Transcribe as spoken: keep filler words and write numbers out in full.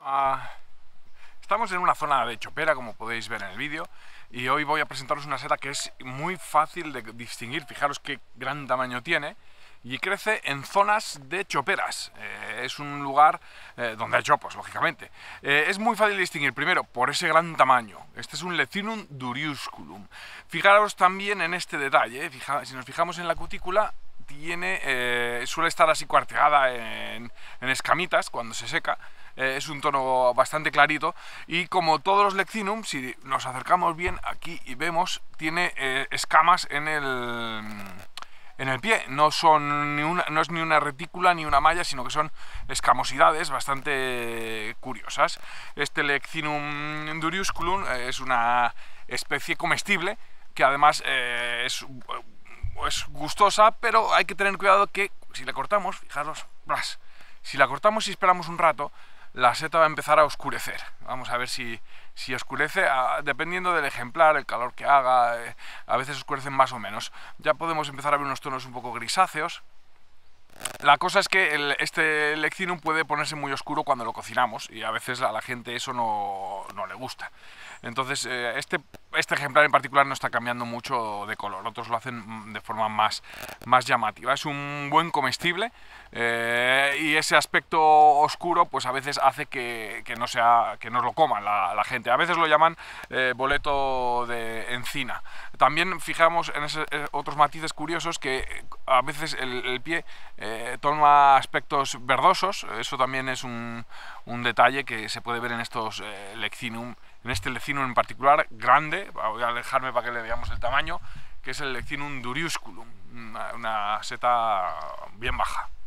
Uh, estamos en una zona de chopera, como podéis ver en el vídeo, y hoy voy a presentaros una seta que es muy fácil de distinguir. Fijaros qué gran tamaño tiene y crece en zonas de choperas. Eh, es un lugar eh, donde hay chopos, lógicamente. Eh, es muy fácil de distinguir, primero, por ese gran tamaño. Este es un Lecinum duriusculum. Fijaros también en este detalle. Fija, si nos fijamos en la cutícula, tiene, eh, suele estar así cuarteada en, en escamitas cuando se seca. Eh, es un tono bastante clarito y, como todos los Leccinum, si nos acercamos bien aquí y vemos, tiene eh, escamas en el, en el pie. No, son ni una, no es ni una retícula ni una malla, sino que son escamosidades bastante curiosas. Este Leccinum duriusculum eh, es una especie comestible que además eh, es... es gustosa, pero hay que tener cuidado que si la cortamos, fijaros, ¡blas! Si la cortamos y esperamos un rato, la seta va a empezar a oscurecer. Vamos a ver si, si oscurece, a, dependiendo del ejemplar, el calor que haga, eh, a veces oscurecen más o menos. Ya podemos empezar a ver unos tonos un poco grisáceos. La cosa es que el, este Leccinum puede ponerse muy oscuro cuando lo cocinamos y a veces a la gente eso no, no le gusta. Entonces eh, este, este ejemplar en particular no está cambiando mucho de color, otros lo hacen de forma más, más llamativa. Es un buen comestible eh, y ese aspecto oscuro pues a veces hace que, que, no, sea, que no lo coman la, la gente. A veces lo llaman eh, boleto de encina. También fijamos en ese, eh, otros matices curiosos, que a veces el, el pie eh, toma aspectos verdosos. Eso también es un, un detalle que se puede ver en estos eh, Leccinum. En este Leccinum en particular, grande, voy a alejarme para que le veamos el tamaño, que es el Leccinum duriusculum, una, una seta bien baja.